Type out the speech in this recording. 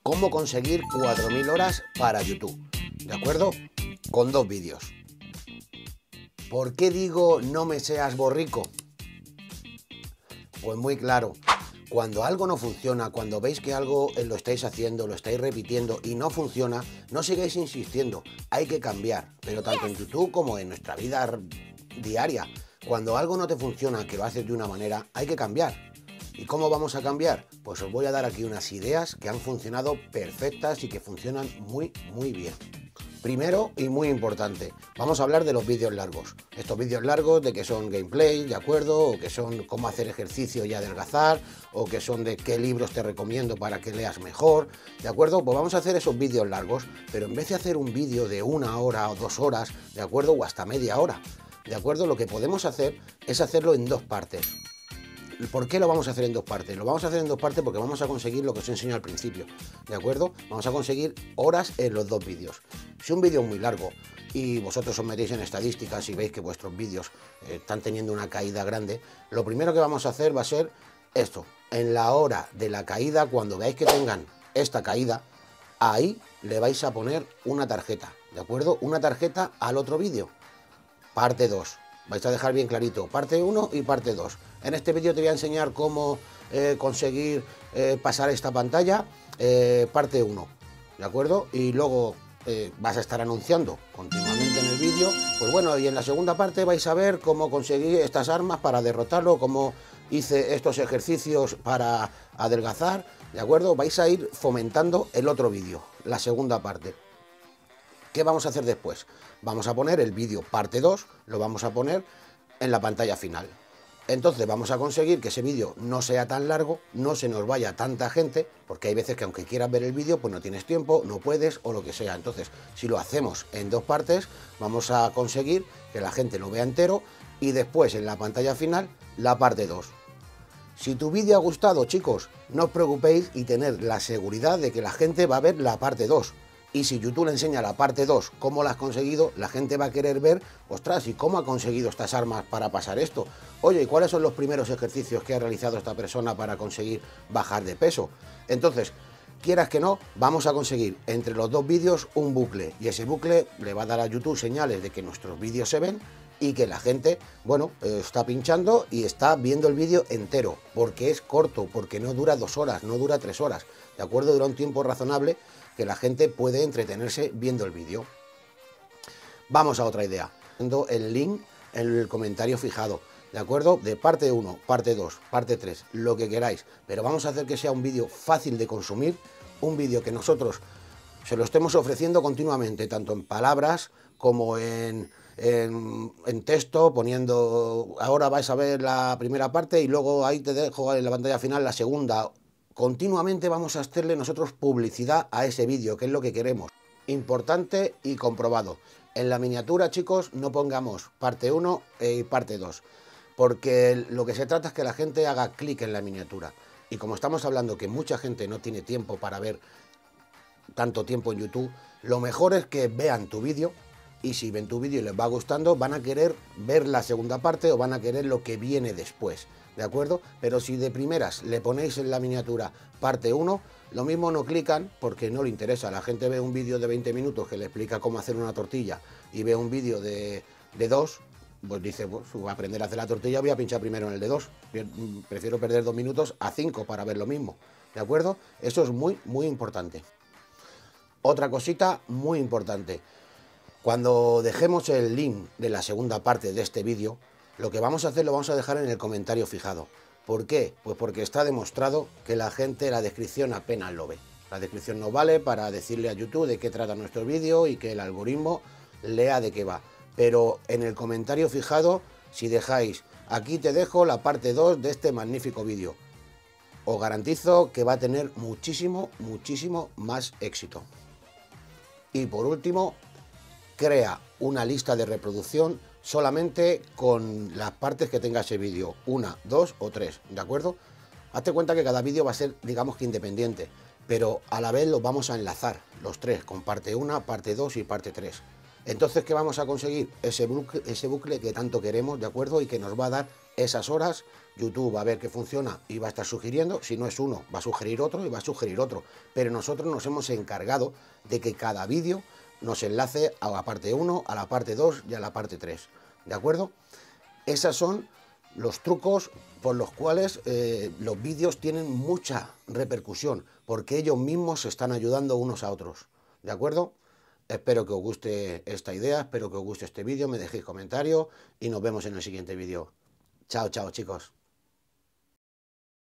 cómo conseguir 4000 horas para YouTube, ¿de acuerdo? Con 2 vídeos. ¿Por qué digo no me seas borrico? Pues muy claro, cuando algo no funciona, cuando veis que algo lo estáis haciendo, lo estáis repitiendo y no funciona, no sigáis insistiendo, hay que cambiar, pero tanto en YouTube como en nuestra vida diaria, cuando algo no te funciona, que lo haces de una manera, hay que cambiar. ¿Y cómo vamos a cambiar? Pues os voy a dar aquí unas ideas que han funcionado perfectas y que funcionan muy bien. Primero y muy importante, vamos a hablar de los vídeos largos. Estos vídeos largos de que son gameplay, ¿de acuerdo? O que son cómo hacer ejercicio y adelgazar, o que son de qué libros te recomiendo para que leas mejor, ¿de acuerdo? Pues vamos a hacer esos vídeos largos, pero en vez de hacer un vídeo de 1 hora o 2 horas, ¿de acuerdo? O hasta media hora, ¿de acuerdo? Lo que podemos hacer es hacerlo en 2 partes. ¿Por qué lo vamos a hacer en 2 partes? Lo vamos a hacer en 2 partes porque vamos a conseguir lo que os enseño al principio, ¿de acuerdo? Vamos a conseguir horas en los 2 vídeos. Si un vídeo es muy largo y vosotros os metéis en estadísticas y veis que vuestros vídeos están teniendo una caída grande, lo primero que vamos a hacer va a ser esto. En la hora de la caída, cuando veáis que tengan esta caída, ahí le vais a poner una tarjeta, ¿de acuerdo? Una tarjeta al otro vídeo. Parte 2. Vais a dejar bien clarito, parte 1 y parte 2. En este vídeo te voy a enseñar cómo conseguir pasar esta pantalla, parte 1, ¿de acuerdo? Y luego vas a estar anunciando continuamente en el vídeo, pues bueno, y en la segunda parte vais a ver cómo conseguir estas armas para derrotarlo, cómo hice estos ejercicios para adelgazar, ¿de acuerdo? Vais a ir fomentando el otro vídeo, la segunda parte. ¿Qué vamos a hacer después? Vamos a poner el vídeo parte 2, lo vamos a poner en la pantalla final. Entonces vamos a conseguir que ese vídeo no sea tan largo, no se nos vaya tanta gente, porque hay veces que aunque quieras ver el vídeo, pues no tienes tiempo, no puedes o lo que sea. Entonces, si lo hacemos en 2 partes, vamos a conseguir que la gente lo vea entero y después en la pantalla final, la parte 2. Si tu vídeo ha gustado, chicos, no os preocupéis y tener la seguridad de que la gente va a ver la parte 2. Y si YouTube le enseña la parte 2, cómo la has conseguido, la gente va a querer ver, ostras, ¿y cómo ha conseguido estas armas para pasar esto? Oye, ¿y cuáles son los primeros ejercicios que ha realizado esta persona para conseguir bajar de peso? Entonces, quieras que no, vamos a conseguir entre los 2 vídeos un bucle. Y ese bucle le va a dar a YouTube señales de que nuestros vídeos se ven y que la gente, bueno, está pinchando y está viendo el vídeo entero, porque es corto, porque no dura 2 horas, no dura 3 horas, ¿de acuerdo? Dura un tiempo razonable que la gente puede entretenerse viendo el vídeo. Vamos a otra idea. El link en el comentario fijado, ¿de acuerdo? De parte 1, parte 2, parte 3, lo que queráis. Pero vamos a hacer que sea un vídeo fácil de consumir, un vídeo que nosotros se lo estemos ofreciendo continuamente, tanto en palabras como en texto, poniendo, ahora vais a ver la primera parte y luego ahí te dejo en la pantalla final la segunda. Continuamente vamos a hacerle nosotros publicidad a ese vídeo, que es lo que queremos. Importante y comprobado. En la miniatura, chicos, no pongamos parte 1 y parte 2, porque lo que se trata es que la gente haga clic en la miniatura. Y como estamos hablando que mucha gente no tiene tiempo para ver tanto tiempo en YouTube, lo mejor es que vean tu vídeo, y si ven tu vídeo y les va gustando, van a querer ver la segunda parte o van a querer lo que viene después, ¿de acuerdo? Pero si de primeras le ponéis en la miniatura parte 1, lo mismo no clican porque no le interesa. La gente ve un vídeo de 20 minutos que le explica cómo hacer una tortilla y ve un vídeo de 2, pues dice, pues voy a aprender a hacer la tortilla, voy a pinchar primero en el de 2. Prefiero perder 2 minutos a 5 para ver lo mismo, ¿de acuerdo? Eso es muy importante. Otra cosita muy importante. Cuando dejemos el link de la segunda parte de este vídeo, lo que vamos a hacer lo vamos a dejar en el comentario fijado. ¿Por qué? Pues porque está demostrado que la gente la descripción apenas lo ve. La descripción no vale para decirle a YouTube de qué trata nuestro vídeo y que el algoritmo lea de qué va. Pero en el comentario fijado, si dejáis, aquí te dejo la parte 2 de este magnífico vídeo, os garantizo que va a tener muchísimo más éxito. Y por último, crea una lista de reproducción solamente con las partes que tenga ese vídeo, 1, 2 o 3, ¿de acuerdo? Hazte cuenta que cada vídeo va a ser, digamos que independiente, pero a la vez los vamos a enlazar, los 3, con parte 1, parte 2 y parte 3. Entonces, ¿qué vamos a conseguir? Ese bucle que tanto queremos, ¿de acuerdo? Y que nos va a dar esas horas, YouTube va a ver que funciona y va a estar sugiriendo. Si no es uno, va a sugerir otro y va a sugerir otro. Pero nosotros nos hemos encargado de que cada vídeo nos enlace a la parte 1, a la parte 2 y a la parte 3. ¿De acuerdo? Esos son los trucos por los cuales los vídeos tienen mucha repercusión, porque ellos mismos se están ayudando unos a otros. ¿De acuerdo? Espero que os guste esta idea, espero que os guste este vídeo, me dejéis comentarios y nos vemos en el siguiente vídeo. Chao, chao, chicos.